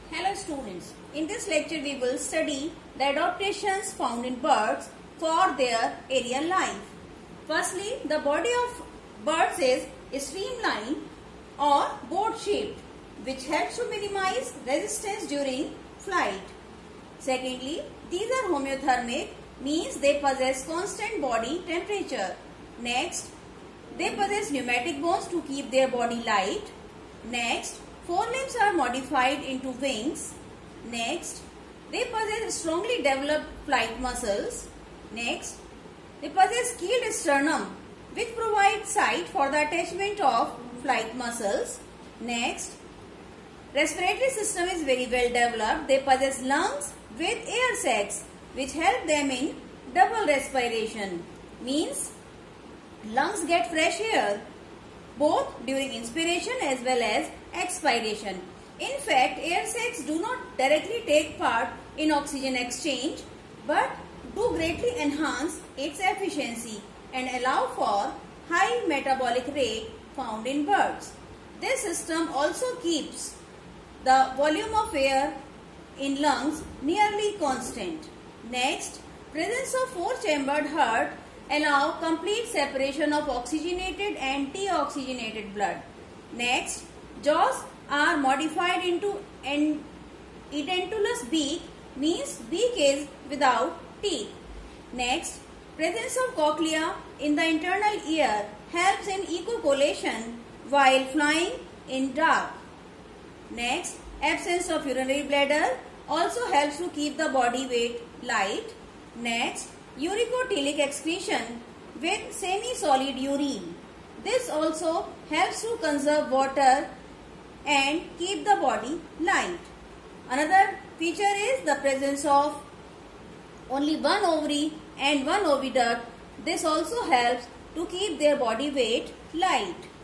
Hello students, in this lecture we will study the adaptations found in birds for their aerial life. Firstly, the body of birds is streamlined or boat shaped, which helps to minimize resistance during flight. Secondly, these are homeothermic, means they possess constant body temperature. Next, they possess pneumatic bones to keep their body light. Next, forelimbs are modified into wings. Next, they possess strongly developed flight muscles. Next, they possess keeled sternum, which provides sight for the attachment of flight muscles. Next, respiratory system is very well developed. They possess lungs with air sacs, which help them in double respiration. Means, lungs get fresh air both during inspiration as well as expiration. In fact, air sacs do not directly take part in oxygen exchange but do greatly enhance its efficiency and allow for high metabolic rate found in birds. This system also keeps the volume of air in lungs nearly constant. Next, presence of four-chambered heart allow complete separation of oxygenated and deoxygenated blood. Next, jaws are modified into an edentulous beak, means beak is without teeth. Next, presence of cochlea in the internal ear helps in echocoliation while flying in dark. Next, absence of urinary bladder also helps to keep the body weight light. Next, uricotelic excretion with semi-solid urine. This also helps to conserve water and keep the body light. Another feature is the presence of only one ovary and one oviduct. This also helps to keep their body weight light.